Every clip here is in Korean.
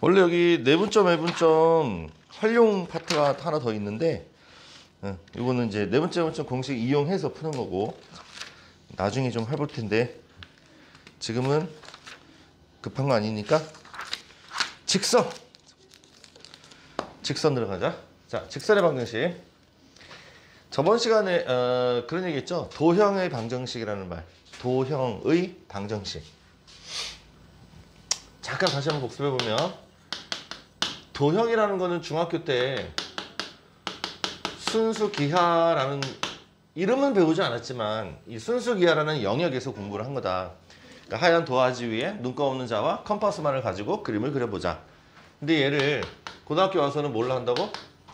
원래 여기 내분점, 외분점 활용 파트가 하나 더 있는데 이거는 이제 내분점, 외분점 공식 이용해서 푸는 거고 나중에 좀 해볼 텐데 지금은 급한 거 아니니까 직선 들어가자. 자, 직선의 방정식. 저번 시간에 그런 얘기 했죠. 도형의 방정식이라는 말. 도형의 방정식. 잠깐 다시 한번 복습해 보면 도형이라는 거는 중학교 때 순수기하라는 이름은 배우지 않았지만 이 순수기하라는 영역에서 공부를 한 거다. 그러니까 하얀 도화지 위에 눈꺼 없는 자와 컴파스만을 가지고 그림을 그려보자. 근데 얘를 고등학교 와서는 뭘로 한다고?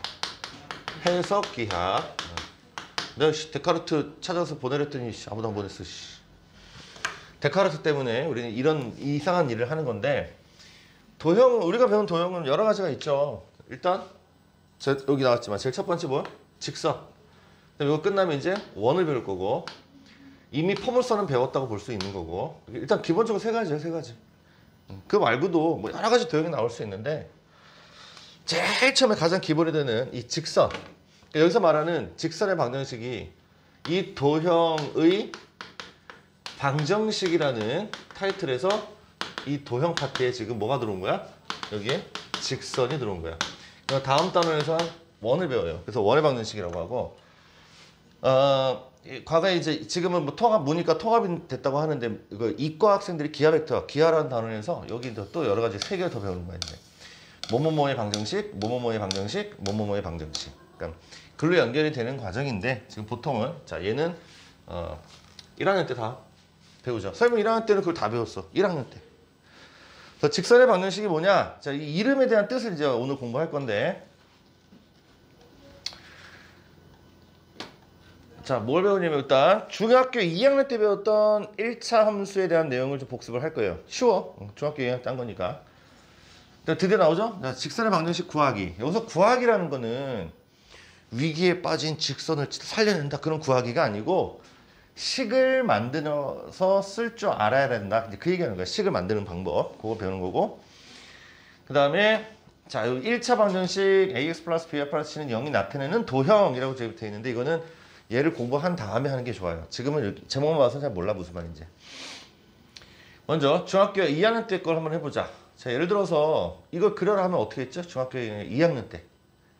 해석기하. 내가 데카르트 찾아서 보내랬더니 아무도 안 보냈어. 데카르트 때문에 우리는 이런 이상한 일을 하는 건데 도형, 우리가 배운 도형은 여러 가지가 있죠. 일단 여기 나왔지만 제일 첫 번째 뭐? 직선. 이거 끝나면 이제 원을 배울 거고 이미 포물선은 배웠다고 볼 수 있는 거고 일단 기본적으로 세 가지예요. 세 가지. 그 말고도 뭐 여러 가지 도형이 나올 수 있는데 제일 처음에 가장 기본이 되는 이 직선. 그러니까 여기서 말하는 직선의 방정식이 이 도형의 방정식이라는 타이틀에서 이 도형 파트에 지금 뭐가 들어온 거야? 여기에 직선이 들어온 거야. 다음 단원에서 원을 배워요. 그래서 원의 방정식이라고 하고 과거에 이제 지금은 뭐 통합 무니까 통합이 됐다고 하는데 이거 이과 학생들이 기하 벡터, 기하라는 단원에서 여기 또 여러 가지 세 개를 더 배우는 거야. 이제 뭐뭐뭐의 방정식, 뭐뭐뭐의 방정식, 뭐뭐뭐의 방정식. 그러니까 글로 연결이 되는 과정인데 지금 보통은 자 얘는 1학년 때 다 배우죠. 설명 1학년 때는 그걸 다 배웠어. 1학년 때. 그래서 직선의 방정식이 뭐냐? 자, 이 이름에 대한 뜻을 이제 오늘 공부할 건데. 자, 뭘 배우냐면 일단 중학교 2학년 때 배웠던 1차 함수에 대한 내용을 좀 복습을 할 거예요. 쉬워. 중학교 2학년 딴 거니까. 드디어 나오죠? 자, 직선의 방정식 구하기. 여기서 구하기라는 거는 위기에 빠진 직선을 살려낸다 그런 구하기가 아니고 식을 만들어서 쓸 줄 알아야 된다. 이제 그 얘기하는 거야. 식을 만드는 방법. 그거 배우는 거고. 그 다음에 자, 여기 1차 방정식 ax 플러스 br 플러스 c는 0이 나타내는 도형이라고 되어 있는데 이거는 얘를 공부한 다음에 하는 게 좋아요. 지금은 이렇게 제목만 봐서 잘 몰라 무슨 말인지. 먼저 중학교 2학년 때 걸 한번 해보자. 자, 예를 들어서 이걸 그려라 하면 어떻게 했죠? 중학교 2학년 때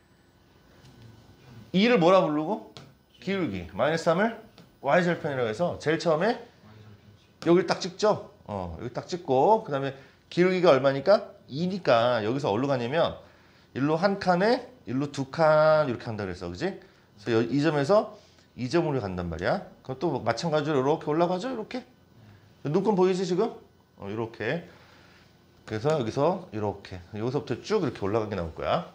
2를 뭐라 부르고? 기울기. 마이너스 3을 y절편이라고 해서 제일 처음에 여기를 딱 찍죠. 여기 딱 찍고 그 다음에 기울기가 얼마니까? 2니까 여기서 어디로 가냐면 일로 한 칸에 일로 두 칸 이렇게 한다 그랬어. 그지? 그래서 이 점에서 이 점으로 간단 말이야. 그럼 또 마찬가지로 이렇게 올라가죠. 이렇게. 눈금 보이지 지금? 이렇게. 그래서 여기서 이렇게. 여기서부터 쭉 이렇게 올라가게 나올 거야.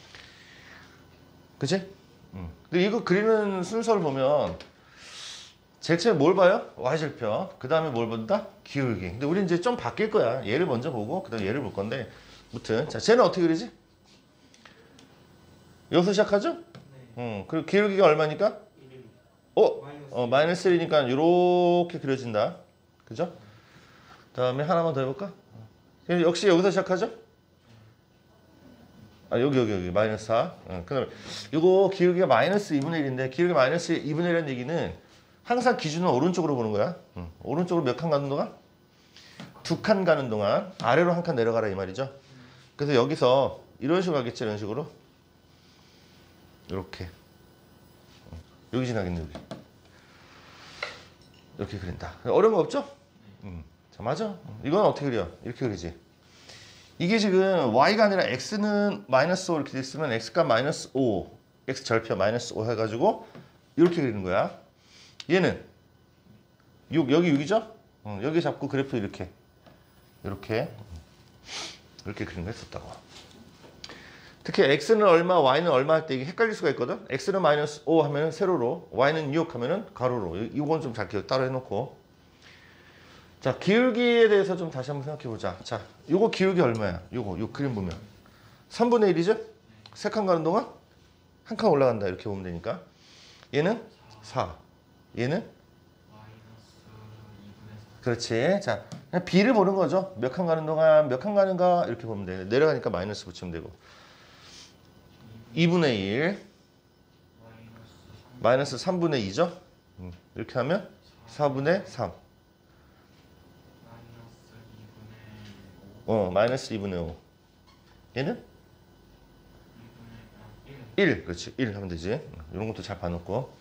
그치? 근데 이거 그리는 순서를 보면 제일 처음에 뭘 봐요? y절편. 그 다음에 뭘 본다? 기울기. 근데 우리 이제 좀 바뀔 거야. 얘를 먼저 보고 그 다음에 얘를 볼 건데 아무튼 자, 쟤는 어떻게 그리지? 여기서 시작하죠? 네. 그리고 기울기가 얼마니까? 마이너스 1이니까 이렇게 그려진다. 그죠? 그 다음에 하나만 더 해볼까? 역시 여기서 시작하죠? 여기 마이너스 4. 그 다음에 이거 기울기가 마이너스 2분의 1인데 기울기 마이너스 2분의 1이라는 얘기는 항상 기준은 오른쪽으로 보는 거야. 오른쪽으로 몇 칸 가는 동안? 2칸 가는 동안 아래로 한 칸 내려가라 이 말이죠. 그래서 여기서 이런 식으로 가겠지. 이런 식으로 이렇게 여기 지나겠네. 여기 이렇게 그린다. 어려운 거 없죠? 자, 맞아. 이건 어떻게 그려? 이렇게 그리지. 이게 지금 y가 아니라 x는 마이너스 5 이렇게 됐으면 x가 마이너스 5 x 절편 마이너스 5 해가지고 이렇게 그리는 거야. 얘는 6, 여기 6이죠? 여기 잡고 그래프 이렇게 그리는 거 했었다고. 특히 x는 얼마, y는 얼마 할 때 이게 헷갈릴 수가 있거든. x는 마이너스 5 하면 세로로, y는 6 하면 가로로. 이건 좀 잘 기억 따로 해놓고. 자, 기울기에 대해서 좀 다시 한번 생각해 보자. 자, 요거 기울기 얼마야? 요 그림 보면 3분의 1이죠? 3칸 가는 동안 한 칸 올라간다. 이렇게 보면 되니까. 얘는 4. 얘는? 그렇지. 자, 그냥 b를 보는 거죠. 몇 칸 가는 동안 몇 칸 가는가 이렇게 보면 돼. 내려가니까 마이너스 붙이면 되고 2분의 1 마이너스 3분의 2죠. 이렇게 하면 4분의 3 마이너스 2분의 5 얘는 1 그렇지 1 하면 되지. 이런 것도 잘 봐놓고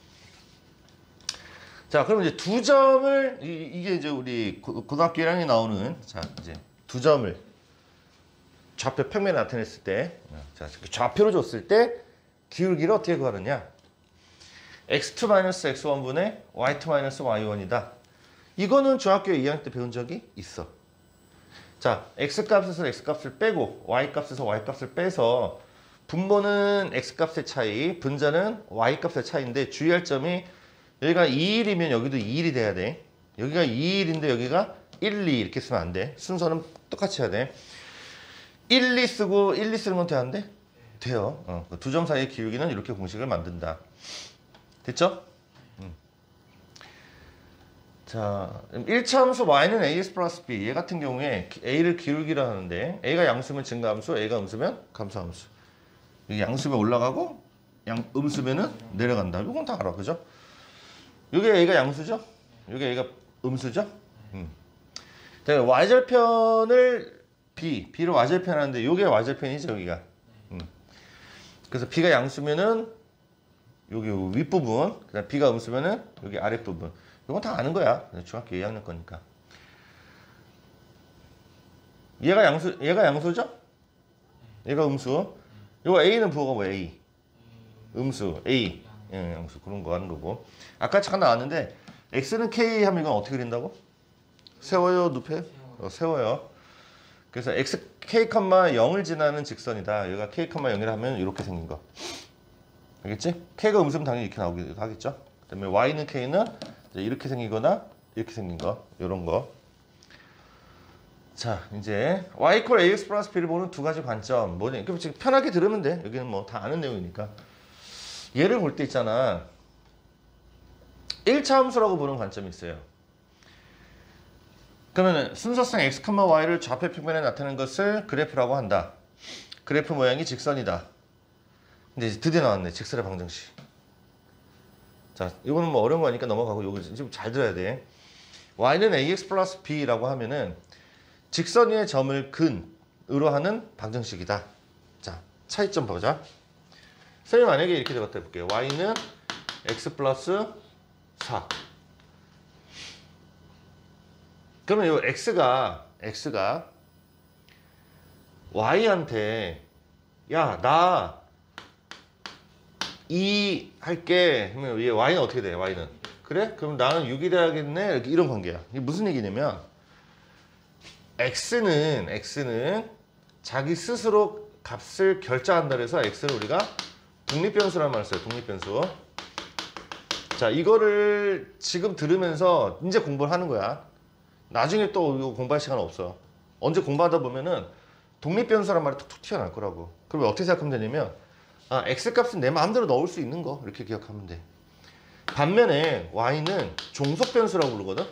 자 그럼 이제 두 점을 이게 이제 우리 고등학교 1학년에 나오는 자 이제 두 점을 좌표 평면에 나타냈을 때 자 좌표로 줬을 때 기울기를 어떻게 구하느냐 x2-x1분의 y2-y1이다. 이거는 중학교 2학년 때 배운 적이 있어. 자 x값에서 x값을 빼고 y값에서 y값을 빼서 분모는 x값의 차이 분자는 y값의 차이인데 주의할 점이 여기가 2일이면 여기도 2일이 돼야 돼. 여기가 2일인데 여기가 1, 2 이렇게 쓰면 안 돼. 순서는 똑같이 해야 돼. 1, 2 쓰고 1, 2 쓰는 건 돼 안 돼? 돼요. 두 점 사이의 기울기는 이렇게 공식을 만든다. 됐죠? 자, 1차 함수 y는 ax 플러스 b. 얘 같은 경우에 a를 기울기라 하는데 a가 양수면 증가함수, a가 음수면 감소함수. 여기 양수면 올라가고 음수면은 내려간다. 이건 다 알아. 그죠? 여기 a가 양수죠? 여기 a가 음수죠? 자, y절편을 b를 y절편 하는데 여기가 y절편이죠, 여기가. 그래서 b가 양수면은 여기 윗부분, 그다음 b가 음수면은 여기 아랫부분. 이건 다 아는 거야. 중학교 2학년 거니까. 얘가 양수죠? 얘가 음수. 이거 a는 부호가 뭐 a. 음수 a. 예, 양수 그런 거 하는 거고. 아까 잠깐 나왔는데 x는 k 하면 이건 어떻게 그린다고? 세워요, 눕혀요? 세워요. 그래서 x k, 0을 지나는 직선이다. 여기가 k, 0이라 하면 이렇게 생긴 거. 알겠지? k가 음수면 당연히 이렇게 나오기도 하겠죠. 그다음에 y는 k는 이렇게 생기거나 이렇게 생긴 거, 이런 거. 자, 이제 y = ax 플러스 b를 보는 두 가지 관점. 뭐냐? 그럼 지금 편하게 들으면 돼. 여기는 뭐 다 아는 내용이니까. 얘를 볼 때 있잖아. 1차 함수라고 보는 관점이 있어요. 그러면 순서상 x, y를 좌표 평면에 나타내는 것을 그래프라고 한다. 그래프 모양이 직선이다. 근데 이제 드디어 나왔네. 직선의 방정식. 자, 이거는 뭐 어려운 거니까 넘어가고 이거 지금 잘 들어야 돼. y는 ax 플러스 b라고 하면은 직선 위의 점을 근으로 하는 방정식이다. 자, 차이점 보자. 선생님 만약에 이렇게 되었다 해볼게요. y는 x 플러스 4. 그러면 이 x가 y한테 야, 나 2 할게. 그러면 얘 y는 어떻게 돼? y는 그래? 그럼 나는 6이 돼야겠네. 이렇게 이런 관계야. 이게 무슨 얘기냐면 x는 자기 스스로 값을 결정한다 그래서 x를 우리가 독립변수라는 말을 써요. 독립변수. 자, 이거를 지금 들으면서 이제 공부를 하는 거야. 나중에 또 이거 공부할 시간 없어. 언제 공부하다 보면은 독립변수라는 말이 툭툭 튀어나올 거라고. 그러면 어떻게 생각하면 되냐면 x값은 내 마음대로 넣을 수 있는 거 이렇게 기억하면 돼. 반면에 y는 종속변수라고 부르거든.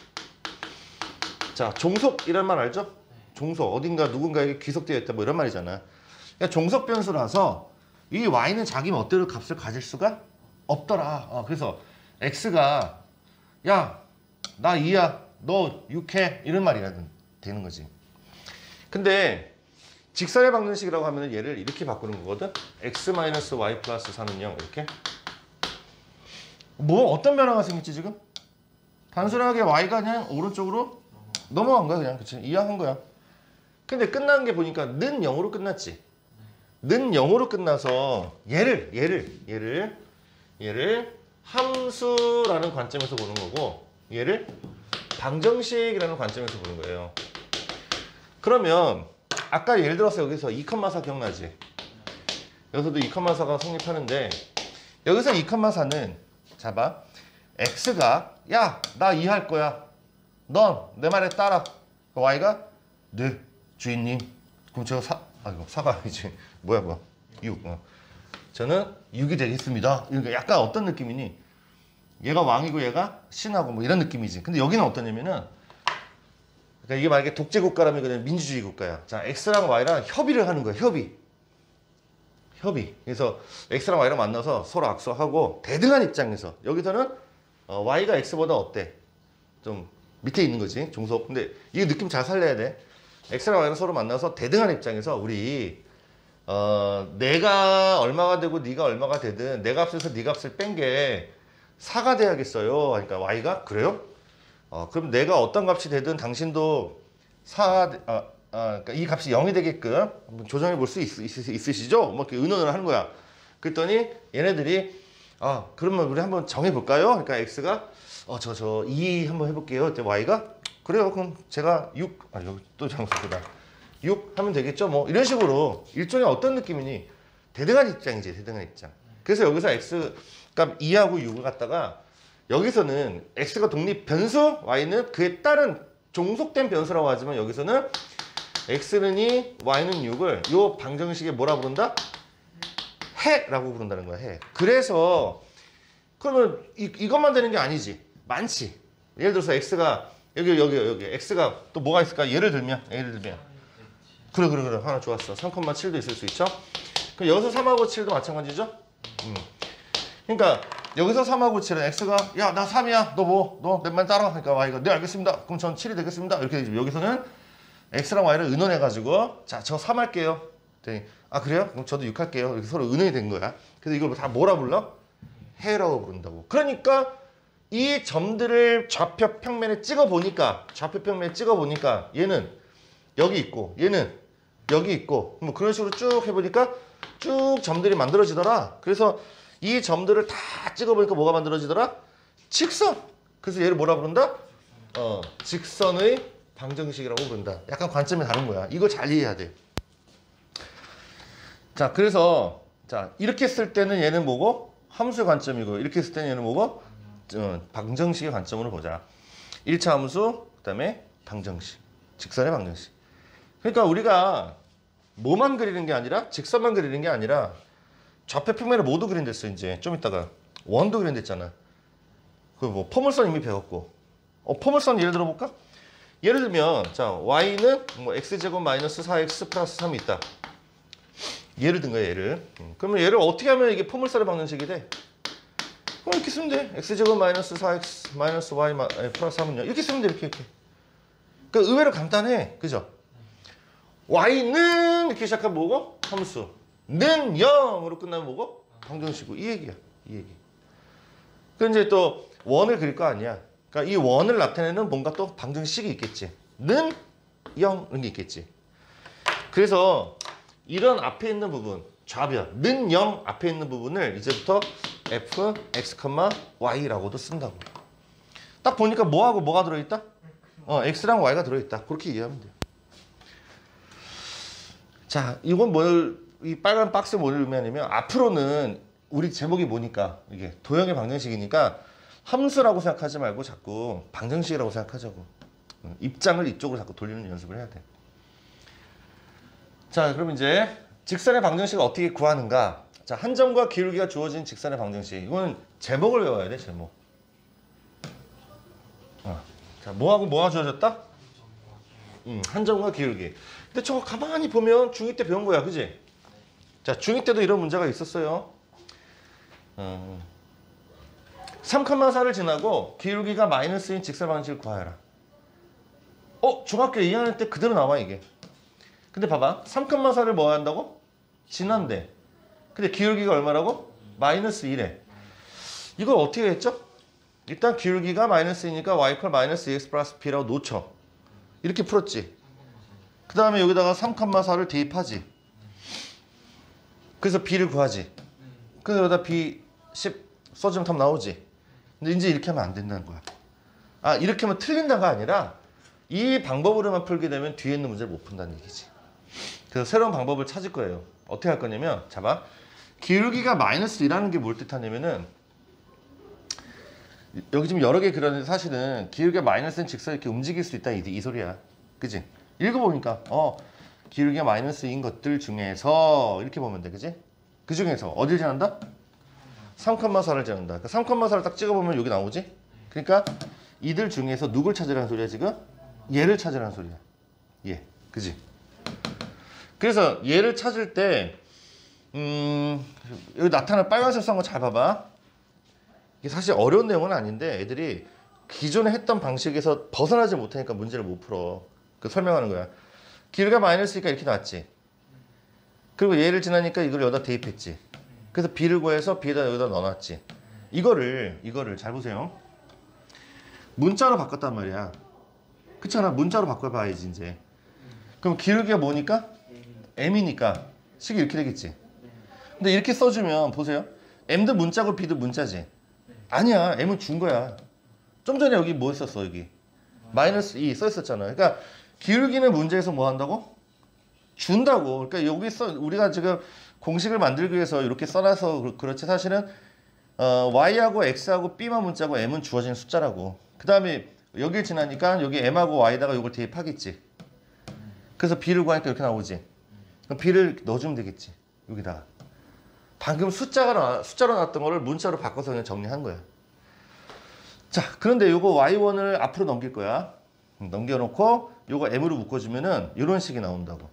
자, 종속이란 말 알죠? 종속, 어딘가 누군가에게 귀속되어 있다 뭐 이런 말이잖아. 그러니까 종속변수라서 이 y는 자기 멋대로 값을 가질 수가 없더라. 그래서 x가 야, 나 2야, 너 6해 이런 말이 되는 거지. 근데 직선의 방정식이라고 하면 얘를 이렇게 바꾸는 거거든. x-y 플러스 4는 0 이렇게. 뭐 어떤 변화가 생겼지 지금? 단순하게 y가 그냥 오른쪽으로 넘어간 거야 그냥. 그치? 이해한 거야. 근데 끝난 게 보니까 는 0으로 끝났지. 는 0으로 끝나서 얘를 함수라는 관점에서 보는 거고 얘를 방정식이라는 관점에서 보는 거예요. 그러면 아까 예를 들어서 여기서 2,4 기억나지? 여기서도 2,4가 성립하는데 여기서 2,4는 잡아. x가 야, 나 2 할 거야. 넌 내 말에 따라. y가 네, 주인님. 그럼 제가 사가 아니지. 뭐야. 6. 저는 6이 되겠습니다. 그러니까 약간 어떤 느낌이니? 얘가 왕이고 얘가 신하고 뭐 이런 느낌이지. 근데 여기는 어떠냐면은 그러니까 이게 만약에 독재 국가라면 그냥 민주주의 국가야. 자, X랑 Y랑 협의를 하는 거야. 협의. 그래서 X랑 Y랑 만나서 서로 악수하고 대등한 입장에서 여기서는 Y가 X보다 어때? 좀 밑에 있는 거지. 종속. 근데 이거 느낌 잘 살려야 돼. X랑 Y랑 서로 만나서 대등한 입장에서 우리 내가 얼마가 되고 네가 얼마가 되든 내 값에서 네 값을 뺀 게 4가 돼야겠어요. 그러니까 Y가 그래요? 그럼 내가 어떤 값이 되든 당신도 4, 그러니까 이 값이 0이 되게끔 한번 조정해 볼 수 있으시죠? 뭐 이렇게 의논을 하는 거야. 그랬더니 얘네들이 그러면 우리 한번 정해 볼까요? 그러니까 X가 저 2 한번 해볼게요. 그때 Y가 그래요. 그럼 제가 6, 여기 또 장수다. 6 하면 되겠죠? 뭐 이런 식으로 일종의 어떤 느낌이니 대등한 입장이지. 대등한 입장. 그래서 여기서 X 값 2하고 6을 갖다가 여기서는 X가 독립 변수, Y는 그에 따른 종속된 변수라고 하지만 여기서는 X는 2, Y는 6을 요 방정식에 뭐라 부른다? 해라고 부른다는 거야. 해. 그래서 그러면 이것만 되는 게 아니지. 많지. 예를 들어서 X가 여기 X가 또 뭐가 있을까? 예를 들면 그래 하나 좋았어. 3,7도 있을 수 있죠. 그럼 여기서 3하고 7도 마찬가지죠. 그러니까 여기서 3하고 7은 X가 야 나 3이야 너 뭐? 너 내 말 따라. 그러니까 Y가 네 알겠습니다. 그럼 전 7이 되겠습니다. 이렇게 되죠. 여기서는 X랑 Y를 의논해가지고 자 저 3 할게요. 그래요? 그럼 저도 6 할게요. 이렇게 서로 의논이 된 거야. 그래서 이걸 다 뭐라 불러? 해라고 부른다고. 그러니까 이 점들을 좌표 평면에 찍어 보니까 얘는 여기 있고 얘는 여기 있고 뭐 그런 식으로 쭉 해보니까 쭉 점들이 만들어지더라. 그래서 이 점들을 다 찍어보니까 뭐가 만들어지더라? 직선! 그래서 얘를 뭐라 부른다? 직선의 방정식이라고 부른다. 약간 관점이 다른 거야. 이거 잘 이해해야 돼. 자, 그래서 이렇게 쓸 때는 얘는 뭐고? 함수의 관점이고 이렇게 쓸 때는 얘는 뭐고? 방정식의 관점으로 보자. 1차 함수, 그 다음에 방정식. 직선의 방정식. 그러니까 우리가 뭐만 그리는 게 아니라 직선만 그리는 게 아니라 좌표 평면을 모두 그린댔어. 이제 좀 이따가 원도 그린댔잖아. 그 뭐 포물선 이미 배웠고 포물선 예를 들어 볼까? 예를 들면 자 y는 뭐 x제곱 마이너스 4x 플러스 3이 있다. 예를 든 거야. 얘를. 그러면 얘를 어떻게 하면 이게 포물선의 방정식이 돼? 이렇게 쓰면 돼. x제곱 마이너스 4x 마이너스 y 플러스 3은요. 이렇게 쓰면 돼. 이렇게. 그러니까 의외로 간단해. 그죠? y는 이렇게 시작하면 뭐고? 함수. 는 0으로 끝나면 뭐고? 방정식이고. 이 얘기야. 이 얘기. 그 이제 또 원을 그릴 거 아니야. 그러니까 이 원을 나타내는 뭔가 또 방정식이 있겠지. 는 0 이런 게 있겠지. 그래서 이런 앞에 있는 부분 좌변 는 0 앞에 있는 부분을 이제부터 f, x, y라고도 쓴다고. 딱 보니까 뭐하고 뭐가 들어있다? x랑 y가 들어있다. 그렇게 이해하면 돼요. 자, 이건 이 빨간 박스에 뭘 의미하냐면 앞으로는 우리 제목이 뭐니까 이게 도형의 방정식이니까 함수라고 생각하지 말고 자꾸 방정식이라고 생각하자고. 입장을 이쪽으로 자꾸 돌리는 연습을 해야 돼. 자, 그럼 이제 직선의 방정식을 어떻게 구하는가? 자, 한 점과 기울기가 주어진 직선의 방정식. 이거는 제목을 외워야 돼, 제목. 자, 뭐하고 뭐가 주어졌다? 한 점과 기울기. 근데 저거 가만히 보면 중2 때 배운 거야, 그지? 자, 중2 때도 이런 문제가 있었어요. 3,4를 지나고 기울기가 마이너스인 직선 방정식을 구하여라. 중학교 2학년 때 그대로 나와, 이게. 근데 봐봐. 3,4를 뭐 한다고? 지난대. 근데 기울기가 얼마라고? 마이너스 1에. 이걸 어떻게 했죠? 일단 기울기가 마이너스이니까 y 컬 마이너스 2x 플러스 b라고 놓쳐. 이렇게 풀었지. 그 다음에 여기다가 3,4를 대입하지. 그래서 b를 구하지. 그래서 여기다 b 10 써주면 답 나오지. 근데 이제 이렇게 하면 안 된다는 거야. 이렇게 하면 틀린다가 아니라 이 방법으로만 풀게 되면 뒤에 있는 문제를 못 푼다는 얘기지. 그래서 새로운 방법을 찾을 거예요. 어떻게 할 거냐면, 자 기울기가 마이너스 2라는 게 뭘 뜻하냐면은, 여기 지금 여러 개 그렸는데 사실은 기울기가 마이너스인 직선이 이렇게 움직일 수 있다 이 소리야. 그지? 읽어보니까 기울기가 마이너스인 것들 중에서 이렇게 보면 돼. 그지? 그 중에서 어딜 지난다? 3,4를 지난다. 그러니까 3,4를 딱 찍어보면 여기 나오지? 그러니까 이들 중에서 누굴 찾으라는 소리야 지금? 얘를 찾으라는 소리야. 얘. 그지? 그래서 얘를 찾을 때 여기 나타나는 빨간색 썬 거 잘 봐봐. 이게 사실 어려운 내용은 아닌데 애들이 기존에 했던 방식에서 벗어나지 못하니까 문제를 못 풀어. 그 설명하는 거야. 길이가 마이너스니까 이렇게 나왔지. 그리고 얘를 지나니까 이걸 여기다 대입했지. 그래서 b를 구해서 b에다 여기다 넣어놨지. 이거를 잘 보세요. 문자로 바꿨단 말이야. 그렇잖아. 문자로 바꿔봐야지 이제. 그럼 기울기가 뭐니까? m이니까 식이 이렇게 되겠지. 근데 이렇게 써주면 보세요. m도 문자고 b도 문자지. 아니야. m은 준 거야. 좀 전에 여기 뭐 했었어 여기? 마이너스 2 써있었잖아. 그러니까 기울기는 문제에서 뭐 한다고? 준다고. 그러니까 여기서 우리가 지금 공식을 만들기 위해서 이렇게 써놔서 그렇지 사실은 y하고 x하고 b만 문자고 m은 주어진 숫자라고. 그 다음에 여길 지나니까 여기 m하고 y에다가 이걸 대입하겠지. 그래서 b를 구하니까 이렇게 나오지. 그럼 b를 넣어주면 되겠지. 여기다가. 방금 숫자로 나왔던 거를 문자로 바꿔서 그냥 정리한 거야. 자, 그런데 요거 y1을 앞으로 넘길 거야. 넘겨놓고 요거 m으로 묶어주면은 이런 식이 나온다고.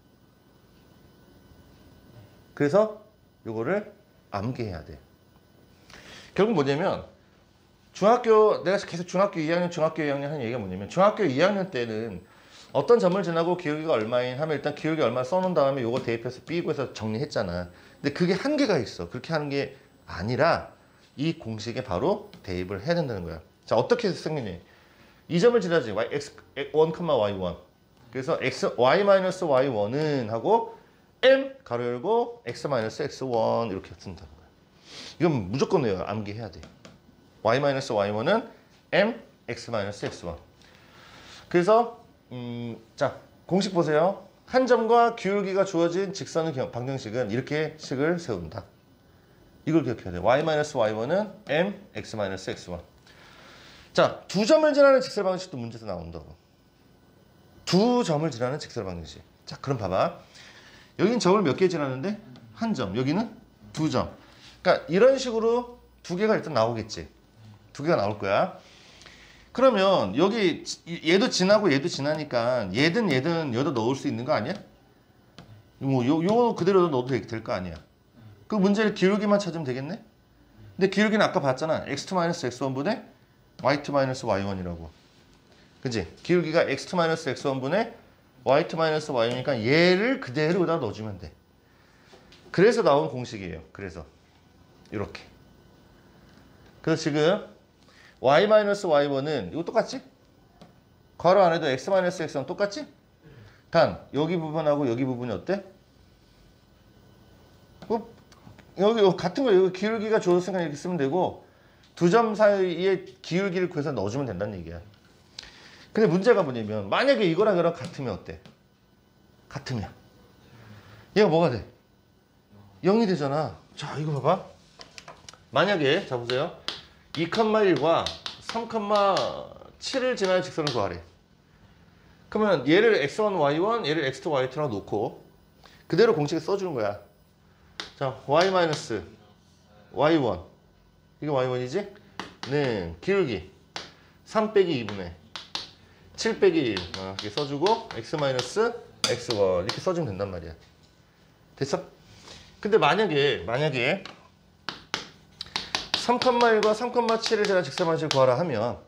그래서 요거를 암기해야 돼. 결국 뭐냐면 내가 계속 중학교 2학년 하는 얘기가 뭐냐면 중학교 2학년 때는 어떤 점을 지나고 기울기가 얼마인 하면 일단 기울기 얼마 써놓은 다음에 요거 대입해서 B구해서 정리했잖아. 근데 그게 한계가 있어. 그렇게 하는 게 아니라 이 공식에 바로 대입을 해야 된다는 거야. 자, 어떻게 생기니? 이 점을 지나지. x1, y1. 그래서 y-y1은 하고 m 가로 열고 x-x1 이렇게 쓴다는 거야. 이건 무조건 외워요. 암기해야 돼. y-y1은 m, x-x1. 그래서 자, 공식 보세요. 한 점과 기울기가 주어진 직선의 방정식은 이렇게 식을 세운다. 이걸 기억해야 돼. y-y1은 m, x-x1. 자, 두 점을 지나는 직선 방정식도 문제에서 나온다고. 두 점을 지나는 직선 방정식. 자, 그럼 봐봐. 여긴 점을 몇 개 지나는데? 한 점. 여기는 두 점. 그러니까 이런 식으로 두 개가 일단 나오겠지. 두 개가 나올 거야. 그러면 여기 얘도 지나고 얘도 지나니까 얘든 여기다 넣을 수 있는 거 아니야? 뭐 요 그대로 넣어도 될 거 아니야. 그 문제를 기울기만 찾으면 되겠네? 근데 기울기는 아까 봤잖아. x2-x1분의 y2-y1이라고. 그치? 기울기가 x2-x1분의 y2-y1이니까 얘를 그대로 여기다 넣어주면 돼. 그래서 나온 공식이에요. 그래서 이렇게. 그래서 지금 y-y1은 이거 똑같지? 괄호 안에도 x-x는 똑같지? 단 여기 부분하고 여기 부분이 어때? 여기 같은 거 여기 기울기가 주어졌으니까 이렇게 쓰면 되고 두 점 사이에 기울기를 구해서 넣어주면 된다는 얘기야. 근데 문제가 뭐냐면 만약에 이거랑 이거랑 같으면 어때? 같으면 얘가 뭐가 돼? 0이 되잖아. 자, 이거 봐봐. 만약에 자 보세요. 2,1과 3,7을 지나는 직선을 구하래. 그러면 얘를 x1, y1, 얘를 x2, y2라고 놓고 그대로 공식에 써주는 거야. 자, y-y1 이게 y1이지? 네, 기울기 3 빼기 2분의 7 빼기 1 이렇게 써주고 x-x1 이렇게 써주면 된단 말이야. 됐어? 근데 만약에 3,1과 3,7을 지나는 직선방식을 구하라 하면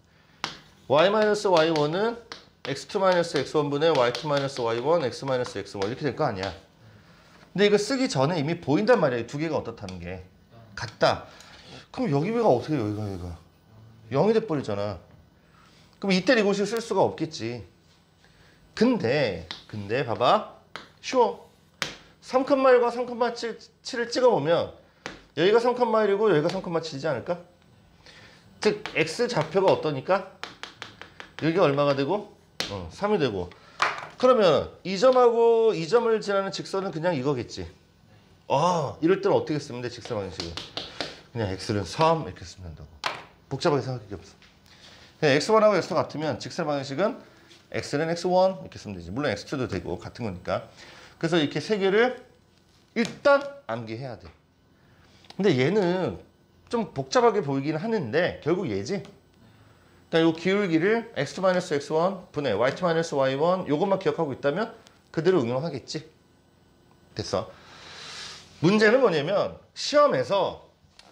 y-y1은 x2-x1분의 y2-y1, x-x1 이렇게 될 거 아니야. 근데 이거 쓰기 전에 이미 보인단 말이야. 이 두 개가 어떻다는 게. 같다. 그럼 여기가 어떻게 여기가 0이 돼버리잖아. 그럼 이때 이 공식을 쓸 수가 없겠지. 근데 봐봐. 쉬워. 3,1과 3,7을 찍어보면 여기가 3,1이고 여기가 3,7이지 않을까? 즉 x 좌표가 어떠니까? 여기가 얼마가 되고? 3이 되고. 그러면 이 점하고 이 점을 지나는 직선은 그냥 이거겠지. 이럴 때는 어떻게 쓰면 돼? 직선 방식은 그냥 x는 3 이렇게 쓰면 된다고. 복잡하게 생각할 게 없어. 그냥 x1하고 x2 같으면 직선 방식은 x는 x1 이렇게 쓰면 되지. 물론 x2도 되고 같은 거니까. 그래서 이렇게 세 개를 일단 암기해야 돼. 근데 얘는 좀 복잡하게 보이긴 하는데 결국 얘지. 요 기울기를 x2-x1 분의 y2-y1 요것만 기억하고 있다면 그대로 응용하겠지. 됐어. 문제는 뭐냐면 시험에서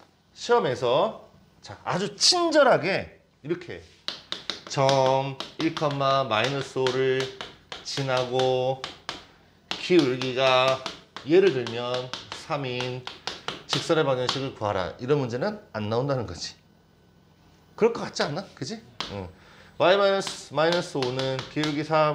자, 아주 친절하게 이렇게 점 1, -5를 지나고 기울기가 예를 들면 3인 직선의 방정식을 구하라. 이런 문제는 안 나온다는 거지. 그럴 것 같지 않나? 그지? 응. y-5는 기울기 3,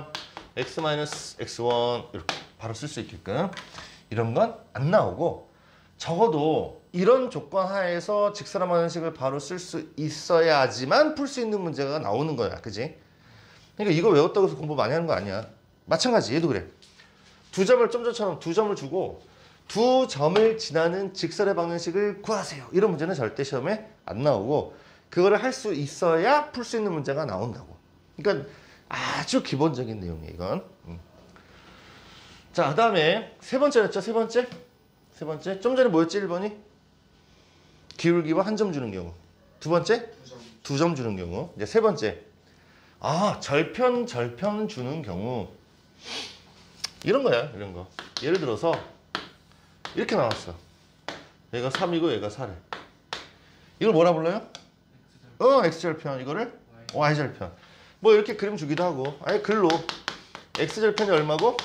x-x1 이렇게 바로 쓸 수 있게끔 이런 건 안 나오고 적어도 이런 조건 하에서 직선의 방정식을 바로 쓸 수 있어야지만 풀 수 있는 문제가 나오는 거야. 그지? 그러니까 이거 외웠다고 해서 공부 많이 하는 거 아니야. 마찬가지 얘도 그래. 두 점을 좀 전처럼 두 점을 주고 두 점을 지나는 직선의 방정식을 구하세요. 이런 문제는 절대 시험에 안 나오고 그거를 할 수 있어야 풀 수 있는 문제가 나온다고. 그러니까 아주 기본적인 내용이에요, 이건. 자, 그 다음에 세 번째였죠, 세 번째. 좀 전에 뭐였지, 1번이? 기울기와 한 점 주는 경우. 두 번째? 두 점 주는 경우. 이제 세 번째. 아, 절편 주는 경우. 이런 거야, 이런 거. 예를 들어서 이렇게 나왔어. 얘가 3이고 얘가 4래. 이걸 뭐라 불러요? X절편. 이거를 Y절편. 뭐 이렇게 그림 주기도 하고. 아예 글로 X절편이 얼마고?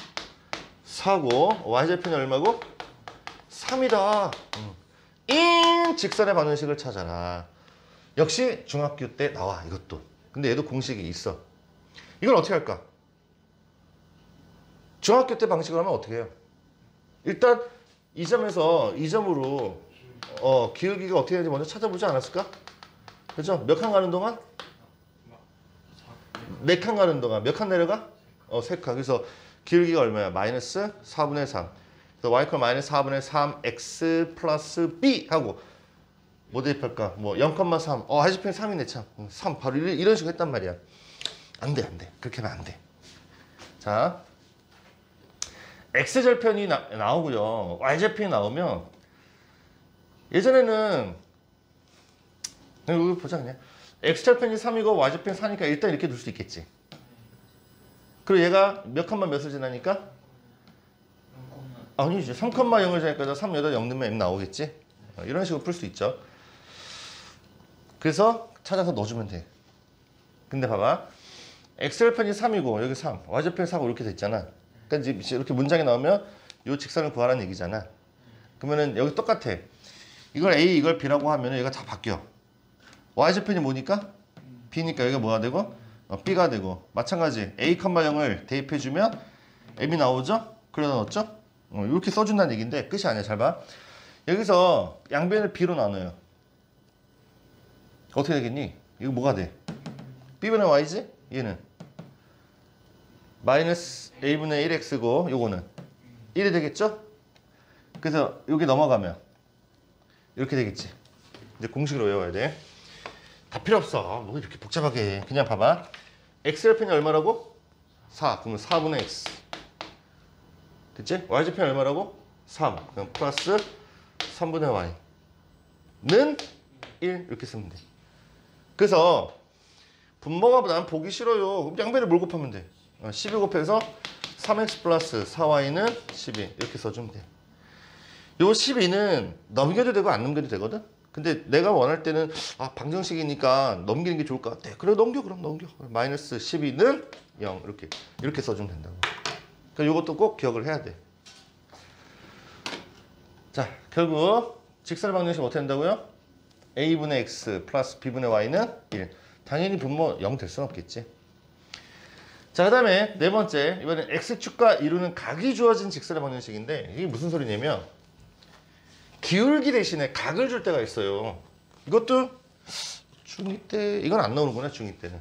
4고 Y절편이 얼마고? 3이다. 인 직선의 방정식을 찾아라. 역시 중학교 때 나와, 이것도. 근데 얘도 공식이 있어. 이걸 어떻게 할까? 중학교 때 방식을 하면 어떻게 해요? 일단 이 점에서 이 점으로 기울기가 어떻게 되는지 먼저 찾아보지 않았을까? 그죠? 몇 칸 가는 동안? 4칸 가는 동안 몇 칸 내려가? 3칸. 그래서 기울기가 얼마야? 마이너스 4분의 3. 그래서 y 컬 마이너스 4분의 3 x 플러스 b 하고 뭐 대입할까? 뭐 0,3. 하이즈펜 3이네 참. 3 바로 이런 식으로 했단 말이야. 안 돼. 그렇게 하면 안 돼. 자, x절편이 나오고요. y절편이 나오면 예전에는 여기 보자 그냥. x절편이 3이고 y절편이 4니까 일단 이렇게 둘 수 있겠지. 그리고 얘가 몇 칸만 몇을 지나니까? 아니지. 3,0을 지나니까 3, 여기다 0 넣으면 m 나오겠지? 이런 식으로 풀 수 있죠. 그래서 찾아서 넣어주면 돼. 근데 봐봐. x절편이 3이고 여기 3, y절편이 4고 이렇게 됐잖아. 그러니까 이제 이렇게 문장이 나오면 이 직선을 구하라는 얘기잖아. 그러면은 여기 똑같아. 이걸 A, 이걸 B라고 하면 얘가 다 바뀌어. Y절편이 뭐니까? B니까 여기가 뭐가 되고? B가 되고. 마찬가지 A, 0을 대입해주면 M이 나오죠? 그래서 넣었죠? 이렇게 써준다는 얘기인데 끝이 아니야. 잘 봐. 여기서 양변을 B로 나눠요. 어떻게 되겠니? 이거 뭐가 돼? B분의 Y지? 얘는 마이너스 A분의 1X고 요거는 1이 되겠죠? 그래서 여기 넘어가면 이렇게 되겠지. 이제 공식으로 외워야 돼. 다 필요 없어. 뭐 이렇게 복잡하게 해. 그냥 봐봐. X절편이 얼마라고? 4. 그러면 4분의 X. 됐지? Y절편이 얼마라고? 3. 그럼 플러스 3분의 Y는 1 이렇게 쓰면 돼. 그래서 분모가 난 보기 싫어요. 그럼 양변을 뭘 곱하면 돼? 12 곱해서 3x 플러스 4y는 12 이렇게 써주면 돼. 요 12는 넘겨도 되고 안 넘겨도 되거든? 근데 내가 원할 때는 방정식이니까 넘기는 게 좋을 것 같아. 그래 넘겨. 그럼 넘겨. 마이너스 12는 0 이렇게 써주면 된다고. 그러니까 요것도 꼭 기억을 해야 돼. 자, 결국 직선의 방정식 어떻게 된다고요? a분의 x 플러스 b분의 y는 1. 당연히 분모 0 될 수는 없겠지. 자, 그 다음에 네 번째. 이번엔 x축과 이루는 각이 주어진 직선의 방정식인데 이게 무슨 소리냐면 기울기 대신에 각을 줄 때가 있어요. 이것도 중2 때 이건 안 나오는구나. 중2 때는.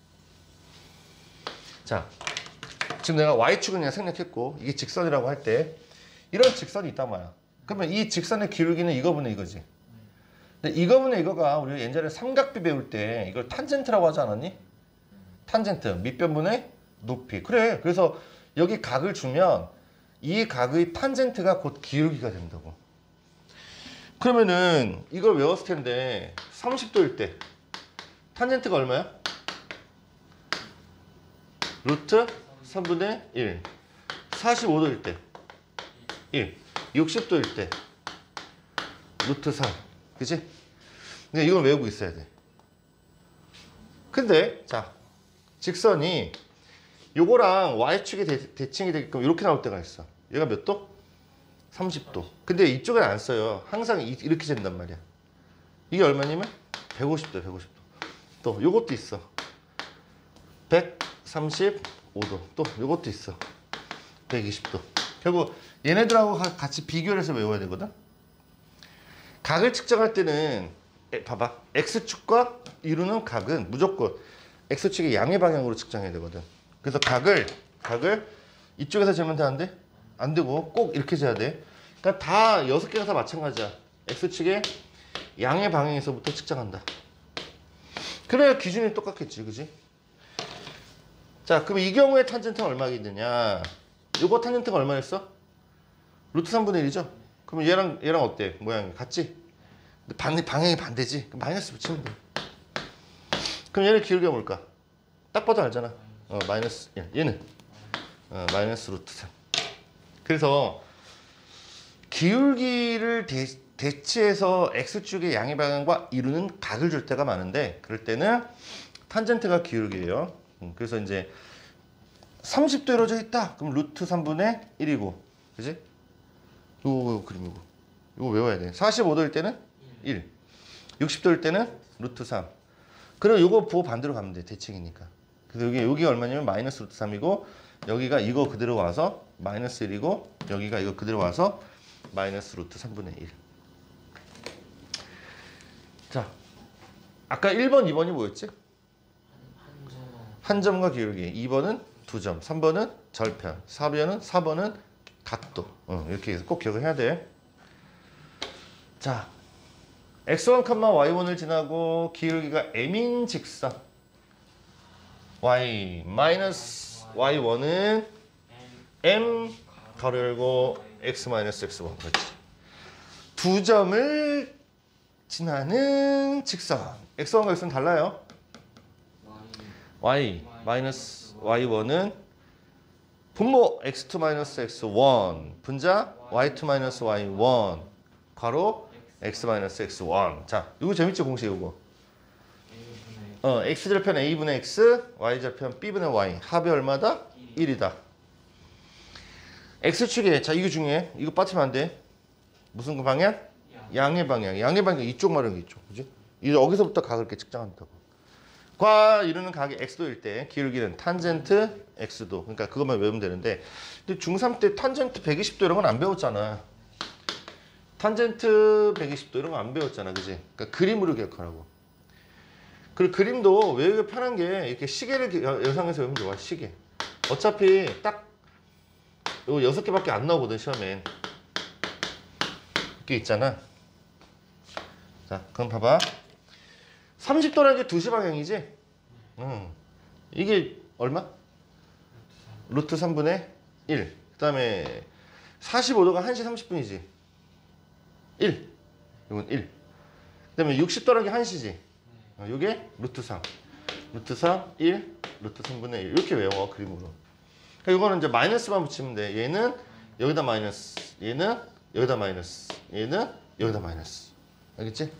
자, 지금 내가 y축은 그냥 생략했고 이게 직선이라고 할 때 이런 직선이 있단 말이야. 그러면 이 직선의 기울기는 이거분의 이거지. 근데 이거분의 이거가 우리 예전에 삼각비 배울 때 이걸 탄젠트라고 하지 않았니? 탄젠트, 밑변분의 높이. 그래. 그래서 여기 각을 주면 이 각의 탄젠트가 곧 기울기가 된다고. 그러면은 이걸 외웠을 텐데 30도일 때 탄젠트가 얼마야? 루트 3분의 1. 45도일 때 1. 60도일 때 루트 3. 그치? 근데 이걸 외우고 있어야 돼. 근데 자, 직선이 요거랑 y축이 대칭이 되게끔 이렇게 나올 때가 있어. 얘가 몇 도? 30도. 근데 이쪽엔 안 써요. 항상 이렇게 된단 말이야. 이게 얼마냐면 150도, 150도. 또 요것도 있어. 135도. 또 요것도 있어. 120도. 결국 얘네들하고 같이 비교를 해서 외워야 되거든. 각을 측정할 때는 봐봐. x축과 이루는 각은 무조건 x축의 양의 방향으로 측정해야 되거든. 그래서 각을 이쪽에서 재면 되는데 안 되고 꼭 이렇게 재야 돼. 그러니까 다 6개가 다 마찬가지야. x축의 양의 방향에서부터 측정한다. 그래야 기준이 똑같겠지, 그지? 자, 그럼 이 경우에 탄젠트가 얼마겠느냐? 요거 탄젠트가 얼마였어? 루트 3분의 1이죠? 그럼 얘랑 어때? 모양이 같지? 방향이 반대지? 그럼 마이너스 붙이면 돼. 그럼 얘는 기울기가 뭘까? 딱 봐도 알잖아. 마이너스, 얘는 마이너스 루트 3. 그래서 기울기를 대치해서 x축의 양의 방향과 이루는 각을 줄 때가 많은데, 그럴 때는 탄젠트가 기울기예요. 그래서 이제 30도 이루어져 있다. 그럼 루트 3분의 1이고, 그지? 요거 그림이고. 이거 외워야 돼. 45도일 때는 1. 60도일 때는 루트 3. 그럼 요거 보고 반대로 가면 돼. 대칭이니까. 그래서 여기가 얼마냐면 마이너스 루트 3이고, 여기가 이거 그대로 와서 마이너스 1이고, 여기가 이거 그대로 와서 마이너스 루트 3분의 1. 자, 아까 1번, 2번이 뭐였지? 한 점과 기울기. 2번은 두 점. 3번은 절편. 4번은 각도. 이렇게 해서 꼭 기억을 해야 돼. 자, x1, y1을 지나고 기울기가 m인 직선. y 마이너스 y1은 m 가로 열고 x 마이너스 x1. 그렇지. 두 점을 지나는 직선. x1과 x는 달라요. y 마이너스 y1은 분모 x2 마이너스 x1 분자 y2 마이너스 y1 괄호 x 마이너스 x1. 자, 이거 재밌지 공식 이거. x절편 a분의 x, y절편 b분의 y. 합이 얼마다? 1이다. x축에 자, 이거 중에 이거 빠지면 안 돼. 무슨 그 방향? 양의 방향. 양의 방향 이쪽 말하는 게 이쪽. 그지? 여기서부터 각을 이렇게 측정한다고. 과 이루는 각이 x도일 때 기울기는 탄젠트 x도. 그러니까 그것만 외우면 되는데, 근데 중3 때 탄젠트 120도 이런 건 안 배웠잖아. 탄젠트 120도 이런 거 안 배웠잖아. 그지? 그러니까 그림으로 기억하라고. 그리고 그림도 외우기 편한 게 이렇게 시계를 연상해서 외우면 좋아. 시계. 어차피 딱 요 6개밖에 안 나오거든 시험엔. 이렇게 있잖아. 자, 그럼 봐봐. 30도라는 게 2시 방향이지? 이게 얼마? 루트 3분의 1. 그 다음에 45도가 1시 30분이지. 1. 이건 1. 그 다음에 60도라는 게 1시지. 이게 루트 3. 루트 3, 1, 루트 3분의 1. 이렇게 외워, 그림으로. 그러니까 이거는 이제 마이너스만 붙이면 돼. 얘는 여기다 마이너스. 얘는 여기다 마이너스. 얘는 여기다 마이너스. 알겠지?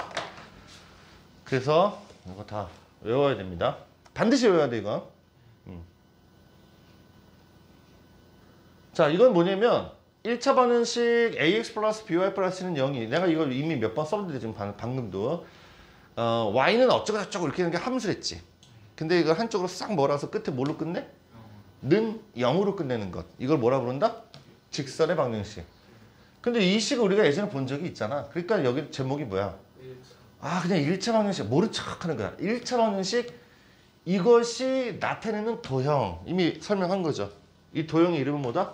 그래서 이거 다 외워야 됩니다. 반드시 외워야 돼, 이거. 자, 이건 뭐냐면 1차 방정식 ax 플러스 by 플러스는 0이. 내가 이걸 이미 몇 번 써봤는데 지금 방금도 y는 어쩌고 저쩌고 이렇게 하는 게 함수랬지. 근데 이걸 한쪽으로 싹 몰아서 끝에 뭘로 끝내? 는 0으로 끝내는 것. 이걸 뭐라 부른다? 직선의 방정식. 근데 이 식을 우리가 예전에 본 적이 있잖아. 그러니까 여기 제목이 뭐야? 아, 그냥 1차 방정식 모른 척 하는 거야. 1차 방정식, 이것이 나타내는 도형. 이미 설명한 거죠. 이 도형의 이름은 뭐다?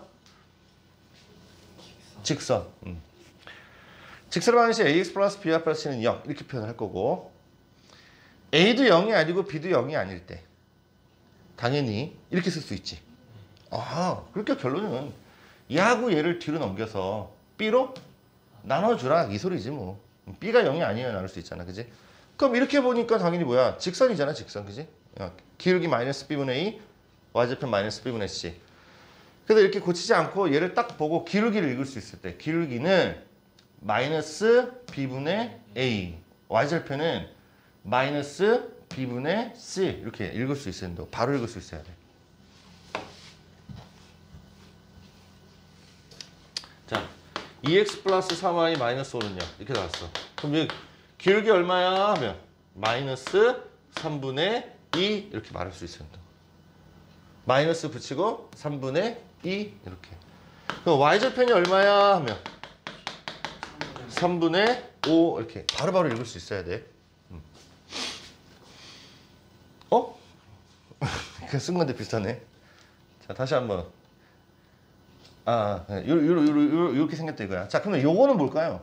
직선. 직선의 방정식 ax 플러스 by 플러스는 0 이렇게 표현할 거고, a도 0이 아니고 b도 0이 아닐 때 당연히 이렇게 쓸 수 있지. 그러니까 결론은 얘하고 얘를 뒤로 넘겨서 b로 나눠주라 이 소리지 뭐. b가 0이 아니에요 나눌 수 있잖아. 그지? 그럼 이렇게 보니까 당연히 뭐야? 직선이잖아, 직선. 그지? 기울기 마이너스 b분의 2, y좌편 마이너스 b분의 c. 그래서 이렇게 고치지 않고 얘를 딱 보고 기울기를 읽을 수 있을 때 기울기는 마이너스 b분의 a, y절편은 마이너스 b분의 c 이렇게 읽을 수 있어야 된다. 바로 읽을 수 있어야 돼. 자, 2x 플러스 3y 마이너스 5는요. 이렇게 나왔어. 그럼 여기 기울기 얼마야? 하면 마이너스 3분의 2 이렇게 말할 수 있어야 된다. 마이너스 붙이고 3분의 2 이렇게. 그럼 y절편이 얼마야? 하면 3분의 5 이렇게 바로바로 읽을 수 있어야 돼. 어? 그냥 쓴 건데 비슷하네. 자, 다시 한번. 요렇게 생겼다 이거야. 자, 그러면 요거는 뭘까요?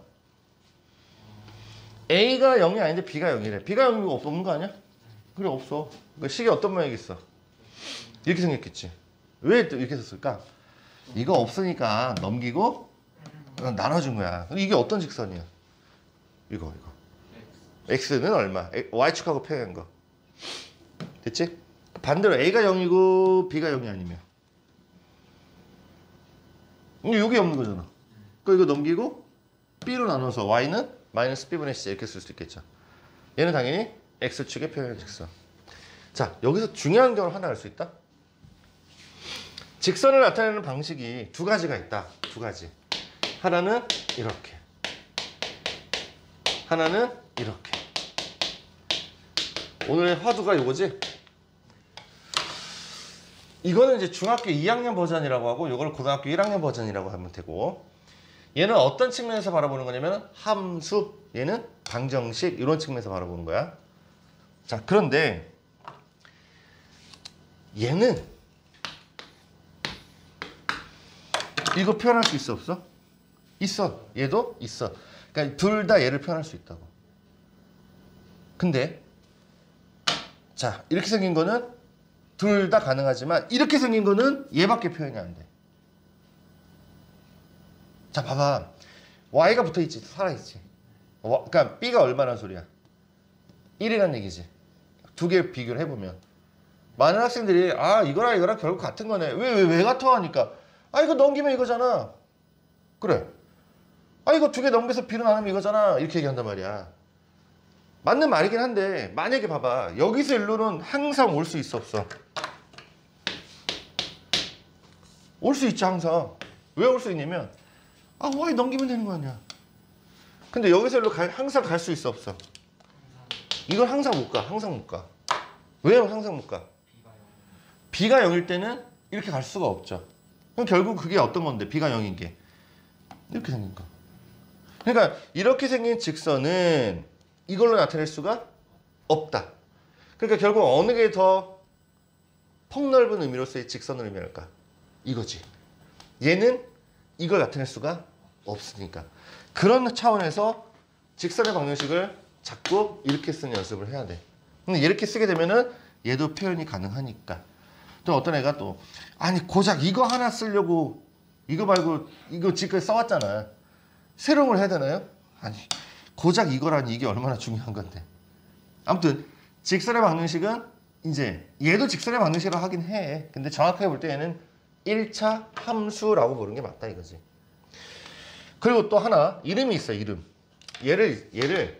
A가 0이 아닌데 B가 0이래. B가 0이고 없는 거 아니야? 그래, 없어. 그러니까 식이 어떤 모양이겠어? 이렇게 생겼겠지. 왜 또 이렇게 썼을까? 이거 없으니까 넘기고 나눠준 거야. 이게 어떤 직선이야? 이거. X는 얼마? Y축하고 평행한 거. 됐지? 반대로 A가 0이고 B가 0이 아니면 이게 없는 거잖아. 그러니까 이거 넘기고 B로 나눠서 Y는 마이너스 B분의 C 이렇게 쓸 수 있겠죠. 얘는 당연히 X축의 평행한 직선. 자, 여기서 중요한 경우를 하나 알 수 있다. 직선을 나타내는 방식이 두 가지가 있다. 두 가지. 하나는 이렇게. 하나는 이렇게. 오늘의 화두가 이거지? 이거는 이제 중학교 2학년 버전이라고 하고 이걸 고등학교 1학년 버전이라고 하면 되고 얘는 어떤 측면에서 바라보는 거냐면 함수, 얘는 방정식 이런 측면에서 바라보는 거야. 자, 그런데 얘는 이거 표현할 수 있어 없어? 있어. 얘도 있어. 그러니까 둘 다 얘를 표현할 수 있다고. 근데 자, 이렇게 생긴 거는 둘 다 가능하지만 이렇게 생긴 거는 얘밖에 표현이 안 돼. 자, 봐봐. y가 붙어있지. 살아있지. 그러니까 b가 얼마나 소리야? 1이란 얘기지. 두 개 비교를 해보면 많은 학생들이 이거랑 결국 같은 거네. 왜 같아? 하니까 이거 넘기면 이거잖아. 그래. 이거 두 개 넘겨서 b로 나누면 이거잖아. 이렇게 얘기한단 말이야. 맞는 말이긴 한데 만약에 봐봐. 여기서 일로는 항상 올 수 있어 없어? 올 수 있죠 항상. 왜 올 수 있냐면 y 넘기면 되는 거 아니야. 근데 여기서 일로 항상 갈 수 있어 없어? 이걸 항상 못 가. 항상 못 가. 왜요? 항상 못 가. b가 0일 때는 이렇게 갈 수가 없죠. 그럼 결국 그게 어떤 건데 b가 0인 게 이렇게 생긴 거. 그러니까 이렇게 생긴 직선은 이걸로 나타낼 수가 없다. 그러니까 결국 어느 게 더 폭넓은 의미로서의 직선을 의미할까? 이거지. 얘는 이걸 나타낼 수가 없으니까. 그런 차원에서 직선의 방정식을 자꾸 이렇게 쓰는 연습을 해야 돼. 근데 이렇게 쓰게 되면은 얘도 표현이 가능하니까. 또 어떤 애가 또 고작 이거 하나 쓰려고 이거 말고 이거 지금까지 써왔잖아. 새로운 걸 해야 되나요? 고작 이거라니 이게 얼마나 중요한 건데. 아무튼 직선의 방정식은 이제 얘도 직선의 방정식이라고 하긴 해. 근데 정확하게 볼 때 얘는 1차 함수라고 부르는 게 맞다 이거지. 그리고 또 하나 이름이 있어. 이름. 얘를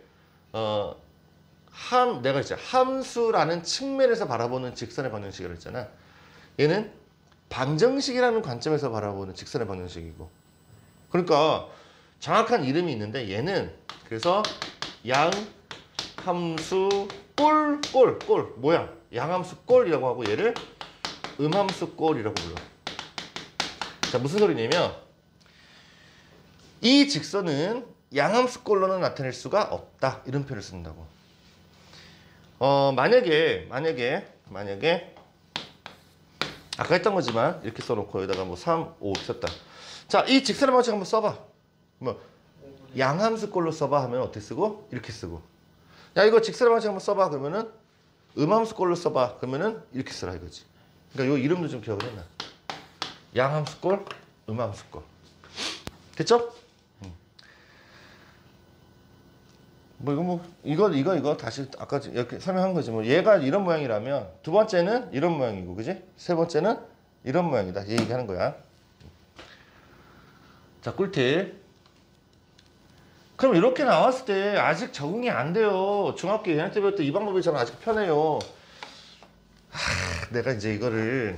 내가 이제 함수라는 측면에서 바라보는 직선의 방정식이라고 했잖아. 얘는 방정식이라는 관점에서 바라보는 직선의 방정식이고. 그러니까 정확한 이름이 있는데 얘는 그래서 양함수 꼴 모양 양함수 꼴이라고 하고 얘를 음함수 꼴이라고 불러. 자, 무슨 소리냐면 이 직선은 양함수 꼴로는 나타낼 수가 없다 이런 표현을 쓴다고. 만약에 아까 했던 거지만 이렇게 써놓고 여기다가 뭐 3, 5 썼다. 자, 이 직선의 방정식 한번 써봐. 뭐 양함수 꼴로 써봐 하면 어떻게 쓰고? 이렇게 쓰고. 야, 이거 직선의 방정식 한번 써봐 그러면은 음함수 꼴로 써봐 그러면은 이렇게 쓰라 이거지. 그러니까 요 이름도 좀 기억을 해놔. 양함수 꼴, 음함수 꼴. 됐죠? 뭐 이거 다시 아까 이렇게 설명한 거지. 뭐 얘가 이런 모양이라면 두 번째는 이런 모양이고, 그지? 세 번째는 이런 모양이다. 얘 얘기하는 거야. 자, 꿀팁. 그럼 이렇게 나왔을 때 아직 적응이 안 돼요. 중학교 2학년 때 배웠던 이 방법이 저는 아직 편해요. 내가 이제 이거를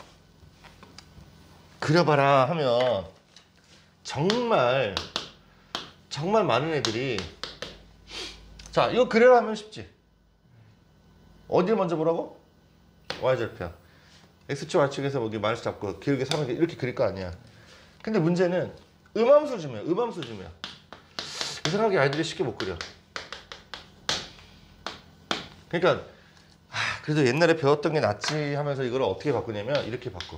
그려봐라 하면 정말 많은 애들이, 자, 이거 그려라 하면 쉽지. 어디를 먼저 보라고? y절편. x축 y축에서 여기 마이너스 잡고 기울기 3을 이렇게 그릴 거 아니야. 근데 문제는 음함수 주면 이 생각에 아이들이 쉽게 못 그려. 그러니까 그래도 옛날에 배웠던 게 낫지 하면서 이걸 어떻게 바꾸냐면 이렇게 바꿔.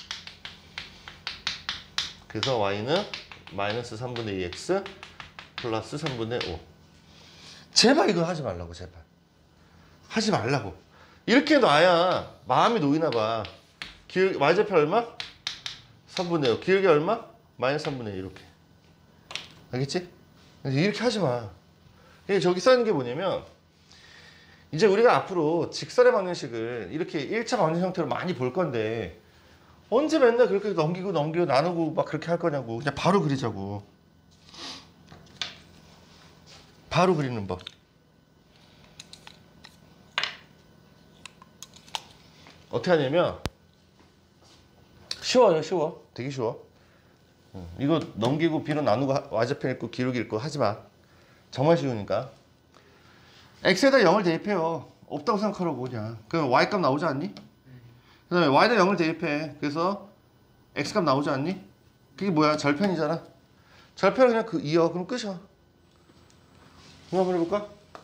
그래서 y는 마이너스 3분의 2x 플러스 3분의 5. 제발 이거 하지 말라고, 제발. 하지 말라고. 이렇게 놔야 마음이 놓이나 봐. y좌표 얼마? 3분의 5. 기울기 얼마? 마이너스 3분의 2 이렇게. 알겠지? 이렇게 하지 마. 저기 써있는 게 뭐냐면 이제 우리가 앞으로 직선의 방정식을 이렇게 1차 방정식 형태로 많이 볼 건데 언제 맨날 그렇게 넘기고 나누고 막 그렇게 할 거냐고. 그냥 바로 그리자고. 바로 그리는 법. 어떻게 하냐면 쉬워요. 쉬워. 되게 쉬워. 이거 넘기고 B로 나누고 y좌편 읽고 기울기 읽고 하지 마. 정말 쉬우니까. x에다 0을 대입해요. 없다고 생각하라고 그냥. 그럼 y값 나오지 않니? 그 다음에 y에다 0을 대입해. 그래서 x값 나오지 않니? 그게 뭐야? 절편이잖아. 절편을 그냥 이어. 그럼 끝이야. 이거 한번 해볼까?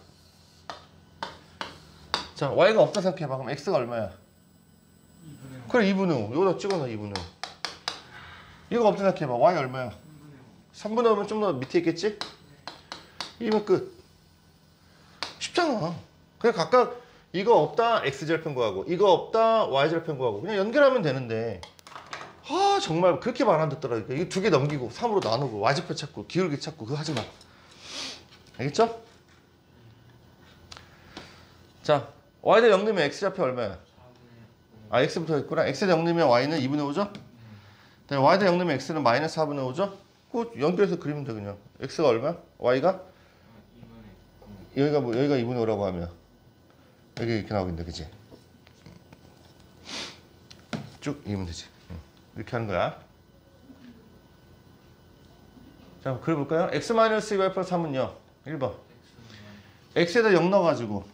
자, y가 없다 생각해봐. 그럼 x가 얼마야? 2분의 5. 그래, 2분의 5. 여기다 찍어놔, 2분의 5. 이거 없다 생각해봐. y 얼마야? 3분의 5면 좀 더 밑에 있겠지? 2면 끝. 쉽잖아. 그냥 각각 이거 없다 x절편 구하고 이거 없다 y절편 구하고 그냥 연결하면 되는데 정말 그렇게 말 안 듣더라고요. 이거 두 개 넘기고 3으로 나누고 y절편 찾고 기울기 찾고 그거 하지 마. 알겠죠? 자, y에다 0 넣으면 x좌표 얼마야? x부터 했구나. x에다 0 넣으면 y는 2분의 5죠? y에다 0 넣으면 x는 마이너스 4분의 5죠? 그거 연결해서 그리면 돼 그냥. x가 얼마야? y가? 여기가 2분의 5라고 하면 여기 이렇게 나오겠네, 그치? 쭉 이으면 되지. 이렇게 하는 거야. 자, 그려볼까요? x-2y 플러스 3은요 1번 x에다 0 넣어가지고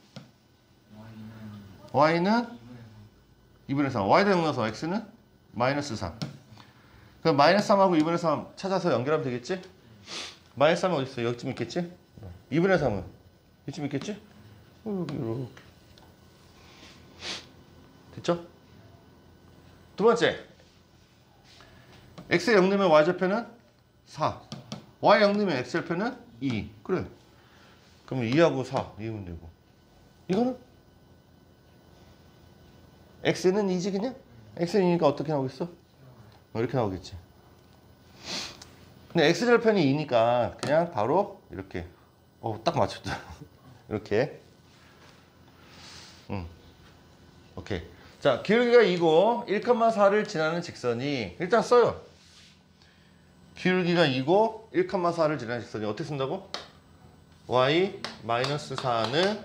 y는 2분의 3 y에다 0 넣어서 x는 마이너스 3. 그럼 마이너스 3하고 2분의 3 찾아서 연결하면 되겠지? 마이너스 3은 어디 있어? 여기쯤 있겠지? 2분의 3은 이쯤 있겠지? 이렇게. 됐죠? 두 번째, x에 0 넣으면 y좌표는 4, y 0 넣으면 x좌표는 2. 그래. 그러면 2하고 4 이으면 되고, 이거는 x는 2지 그냥? x는 2니까 어떻게 나오겠어? 이렇게 나오겠지. 근데 x절편이 2니까 그냥 바로 이렇게 딱 맞췄다. 이렇게. 오케이. 자, 기울기가 2고 1,4를 지나는 직선이 일단 써요. 기울기가 2고 1,4를 지나는 직선이 어떻게 쓴다고? y-4는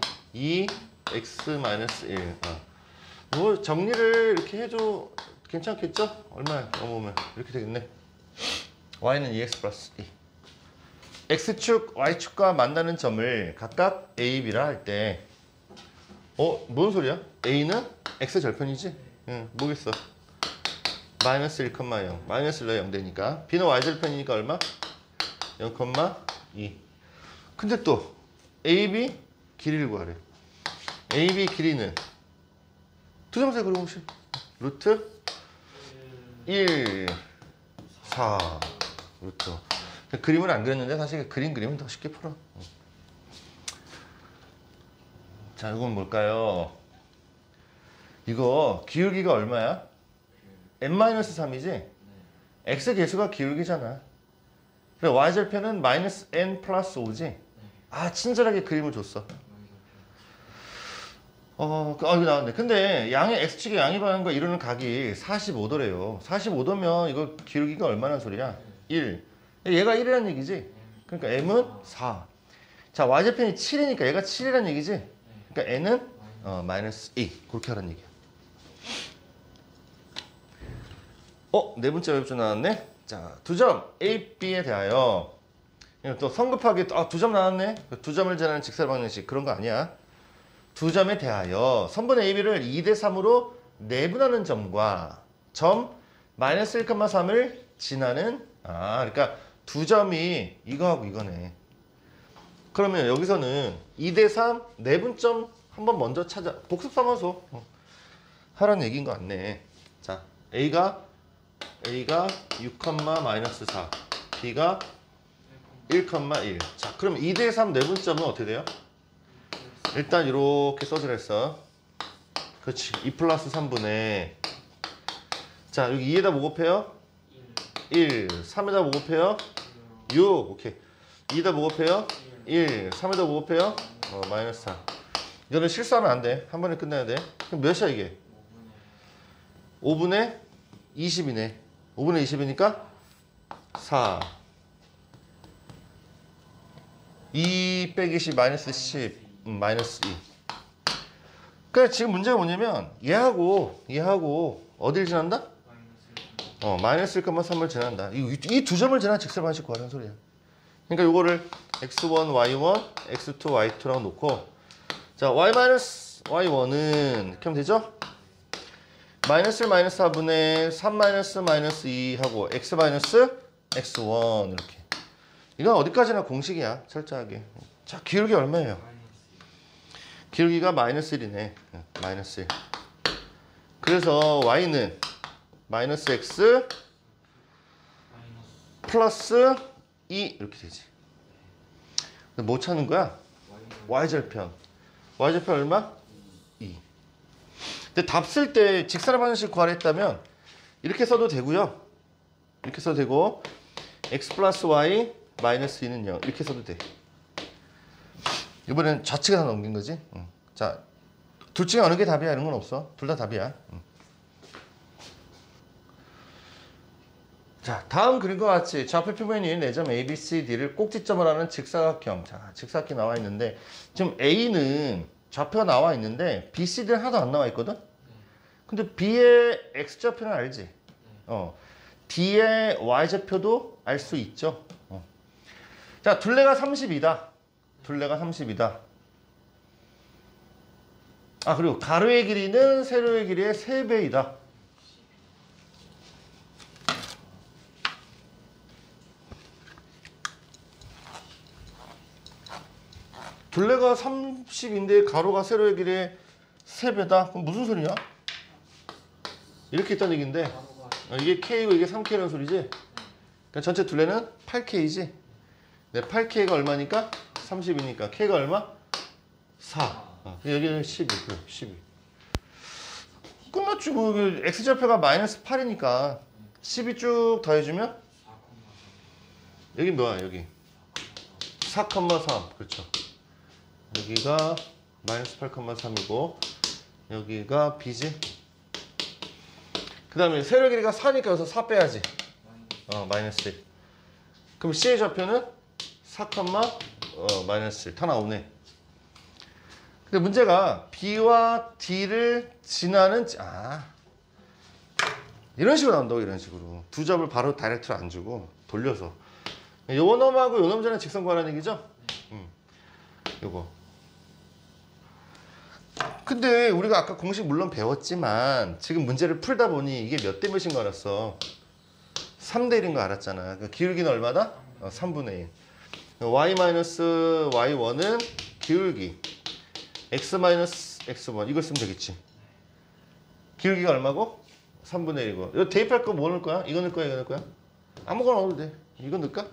2x-1. 뭐 정리를 이렇게 해줘 괜찮겠죠? 얼마야? 넘으면 이렇게 되겠네. y는 2x 플러스 2. x축, y축과 만나는 점을 각각 a, b라 할 때 뭔 소리야? a는 x 절편이지? 응, 뭐겠어? 마이너스 1,0 마이너스 1로 0 되니까 b는 y 절편이니까 얼마? 0,2. 근데 또 ab 길이를 구하래. ab 길이는 두 점수에 그려보면 루트 1, 4 루트. 그림을 안 그렸는데 사실 그리면 더 쉽게 풀어. 자, 이건 뭘까요? 이거 기울기가 얼마야? n-3이지? x 개수가 기울기잖아. 그래, y절편은 마이너스 n 플러스 5지? 아, 친절하게 그림을 줬어. 이거 나왔네. 근데 양의 x축의 양이 반한 거 이루는 각이 45도래요. 45도면 이거 기울기가 얼마나 소리야? 1. 얘가 1이라는 얘기지? 그러니까 m은 4. 자, y좌편이 7이니까 얘가 7이라는 얘기지? 그러니까 n은 마이너스 2. 그렇게 하라는 얘기야. 네 번째 웹툰 나왔네. 자, 두 점 A, B에 대하여 또 성급하게 두 점 나왔네. 두 점을 지나는 직사의 방정식 그런 거 아니야. 두 점에 대하여 선분 AB를 2대 3으로 내분하는 점과 점 마이너스 1,3을 지나는 그러니까 두 점이 이거하고 이거네. 그러면 여기서는 2대 3 내분점 한번 먼저 찾아 복습 삼아서 하라는 얘기인 거 같네. 자, A가 6, 마이너스 4, B가 1,1. 자, 그럼 2대 3 내분점은 어떻게 돼요? 일단 이렇게 써주라 했어. 그렇지. 2 플러스 3분의 자, 여기 2에다 뭐 곱해요? 1. 3에다 뭐 곱해요? 6. 오케이. 2에다 뭐 곱해요? 1. 3에다 뭐 곱해요? 마이너스 4. 이거는 실수하면 안 돼. 한 번에 끝내야 돼. 그럼 몇이야 이게? 5분의 20이네. 5분의 20이니까 4. 2 빼기 10 마이너스 10. 마이너스 2. 그러니까 지금 문제가 뭐냐면 얘하고 어딜 지난다? 마이너스 1,3을 지난다. 이 두 점을 지난 직설 방식 구하라는 소리야. 그러니까 요거를 x1, y1, x2, y2라고 놓고 자, y 마이너스 y1은 이렇게 하면 되죠? 마이너스 1 마이너스 4분의 3 마이너스 마이너스 2 하고 x 마이너스 x1 이렇게. 이건 어디까지나 공식이야. 철저하게. 자, 기울기 얼마예요? 기울기가 마이너스 1이네. 마이너스 1. 그래서 y는 마이너스 x 플러스 2 이렇게 되지. 근데 뭐 찾는 거야? y절편. y절편 얼마? 2. 근데 답 쓸 때 직사의 방정식 구하라 했다면 이렇게 써도 되고요. 이렇게 써도 되고 x 플러스 y 마이너스 2는 0 이렇게 써도 돼. 이번엔 좌측에 다 넘긴 거지. 자, 둘 중에 어느 게 답이야 이런 건 없어. 둘 다 답이야. 자, 다음 그림과 같이 좌표 표면이 4점 A, B, C, D를 꼭지점을 하는 직사각형. 자, 직사각형이 나와 있는데 지금 A는 좌표가 나와 있는데 B, C, D는 하나도 안 나와 있거든. 근데 B의 X좌표는 알지? D의 Y좌표도 알 수 있죠. 자, 둘레가 30이다. 둘레가 30이다. 그리고 가로의 길이는 세로의 길이의 3배이다. 둘레가 30인데 가로가 세로의 길이의 3배다? 그럼 무슨 소리냐? 이렇게 있다는 얘기인데 이게 K고 이게 3K라는 소리지? 그러니까 전체 둘레는 8K지? 네, 8K가 얼마니까? 30이니까 K가 얼마? 4. 여기는 12. 그래, 12. 끝났지. 뭐 X좌표가 마이너스 8이니까 12 쭉 더해주면 여기 뭐야? 여기 4,3. 그렇죠. 여기가 마이너스 8,3이고 여기가 B지. 그 다음에 세로 길이가 4니까 여기서 4 빼야지. 마이너스 1. 그럼 C의 좌표는 4, 마이너스 1. 다 나오네. 근데 문제가 B와 D를 지나는 이런 식으로 나온다고. 이런 식으로 두 점을 바로 다이렉트로 안 주고 돌려서 요 놈하고 요 놈 전에 직선 구하라는 얘기죠? 요거. 근데 우리가 아까 공식 물론 배웠지만 지금 문제를 풀다 보니 이게 몇 대 몇인 거 알았어? 3대 1인 거 알았잖아. 그 기울기는 얼마다? 3분의 1. y-y1은 기울기 x-x1 이걸 쓰면 되겠지. 기울기가 얼마고? 3분의 1이고. 이거 대입할 거 뭐 넣을 거야? 이거 넣을 거야? 이거 넣을 거야? 아무거나 넣어도 돼. 이거 넣을까?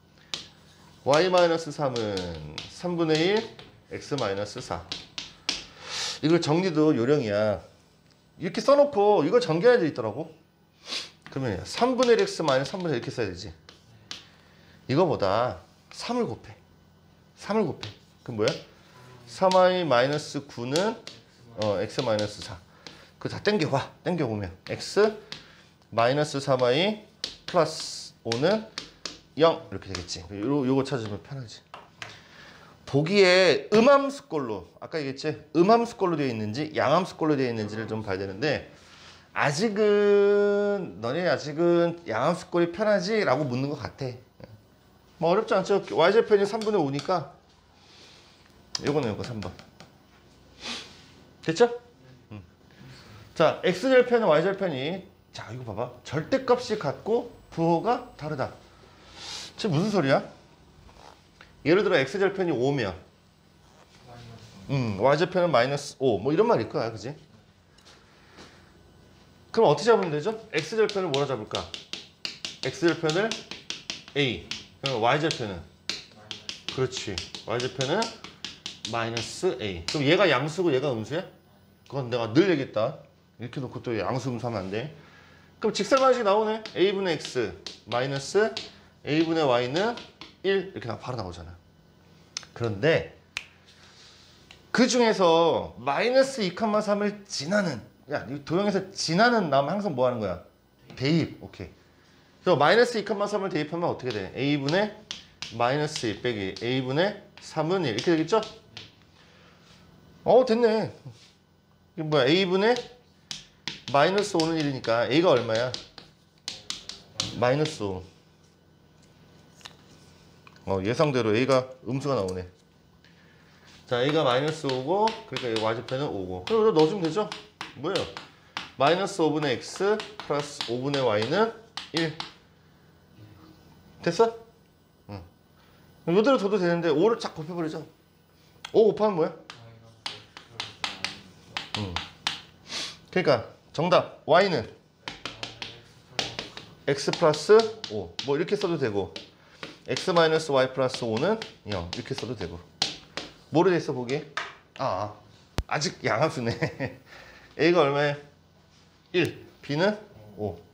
y-3은 3분의 1 x-4. 이걸 정리도 요령이야. 이렇게 써놓고 이거 전개해야 돼 있더라고. 그러면 3분의 1 x 마이너스 3분의 1 이렇게 써야 되지. 이거보다 3을 곱해. 3을 곱해. 그럼 뭐야? 3y 마이너스 9는 x 마이너스 4. 그거 다 땡겨봐. 땡겨보면 x 마이너스 3y 플러스 5는 0 이렇게 되겠지. 요거 찾으면 편하지. 보기에 음함수꼴로 아까 얘기했지? 음함수꼴로 되어 있는지 양함수꼴로 되어 있는지를 좀 봐야 되는데 너네 아직은 양함수꼴이 편하지? 라고 묻는 것 같아. 뭐 어렵지 않죠? y절편이 3분의 5니까 요거 3번 됐죠? 자 x절편은 y절편이 자 이거 봐봐 절대값이 같고 부호가 다르다. 지금 무슨 소리야? 예를 들어 x절편이 5면 y절편은 마이너스 5 뭐 이런 말일 거야 그지? 그럼 어떻게 잡으면 되죠? x절편을 뭐라 잡을까? x절편을 a 그럼 y절편은 그렇지 y절편은 마이너스 a 그럼 얘가 양수고 얘가 음수야? 그건 내가 늘 얘기했다. 이렇게 놓고 또 양수 음수 하면 안 돼. 그럼 직설 방식이 나오네. a분의 x 마이너스 a분의 y는 1 이렇게 바로 나오잖아. 그런데 그 중에서 마이너스 2,3을 지나는 야, 이 도형에서 지나는 나오면 항상 뭐 하는 거야? 대입. 오케이. 그래서 마이너스 2,3을 대입하면 어떻게 돼? a분의 마이너스 1 빼기 a분의 3은 1 이렇게 되겠죠? 됐네. 이게 뭐야? a분의 마이너스 5는 1이니까 a가 얼마야? 마이너스 5. 예상대로 a가 음수가 나오네. 자, a가 마이너스 5고 그러니까 y절편은 5고 그럼 여기다 넣어주면 되죠? 뭐예요? 마이너스 5분의 x 플러스 5분의 y는 1 됐어? 응. 이대로 둬도 되는데 5를 쫙 곱해버리죠. 5 곱하면 뭐야? 그러니까 정답 y는 x 플러스 5 뭐 이렇게 써도 되고 x 마이너스 y 플러스 5는 0 이렇게 써도 되고 뭐로 돼 있어 보기에? 아직 양함수네. a가 얼마야? 1 b는 5